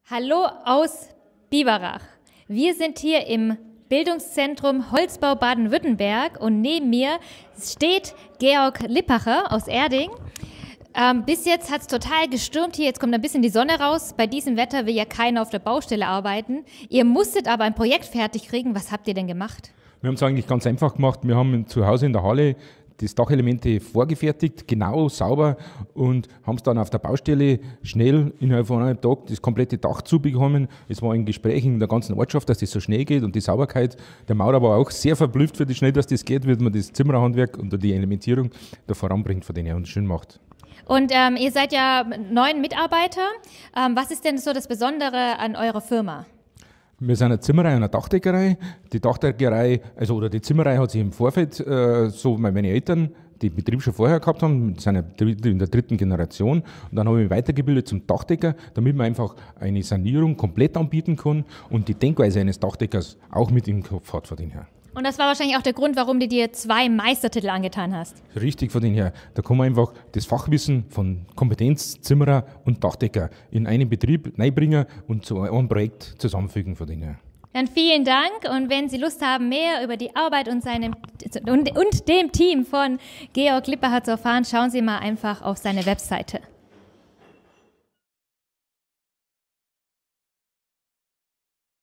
Hallo aus Biberach. Wir sind hier im Bildungszentrum Holzbau Baden-Württemberg und neben mir steht Georg Lippacher aus Erding. Bis jetzt hat es total gestürmt hier, jetzt kommt ein bisschen die Sonne raus. Bei diesem Wetter will ja keiner auf der Baustelle arbeiten. Ihr musstet aber ein Projekt fertig kriegen. Was habt ihr denn gemacht? Wir haben es eigentlich ganz einfach gemacht. Wir haben zu Hause in der Halle das Dachelemente vorgefertigt, genau, sauber, und haben es dann auf der Baustelle schnell innerhalb von einem Tag das komplette Dach zubekommen. Es war ein Gespräch in der ganzen Ortschaft, dass das so schnell geht und die Sauberkeit. Der Maurer war auch sehr verblüfft, für wie schnell dass das geht, wie man das Zimmererhandwerk und die Elementierung da voranbringt, von denen er uns schön macht. Und ihr seid ja 9 Mitarbeiter. Was ist denn so das Besondere an eurer Firma? Wir sind eine Zimmerei und eine Dachdeckerei. Die Dachdeckerei, oder die Zimmerei hat sich im Vorfeld, so meine Eltern, die den Betrieb schon vorher gehabt haben, sind in der 3. Generation. Und dann habe ich mich weitergebildet zum Dachdecker, damit man einfach eine Sanierung komplett anbieten kann und die Denkweise eines Dachdeckers auch mit im Kopf hat von denen her. Und das war wahrscheinlich auch der Grund, warum du dir 2 Meistertitel angetan hast. Richtig von denen her. Da kann man einfach das Fachwissen von Kompetenz, Zimmerer und Dachdecker in einen Betrieb reinbringen und zu einem Projekt zusammenfügen von denen her. Dann vielen Dank, und wenn Sie Lust haben, mehr über die Arbeit und dem Team von Georg Lippacher zu erfahren, schauen Sie mal einfach auf seine Webseite.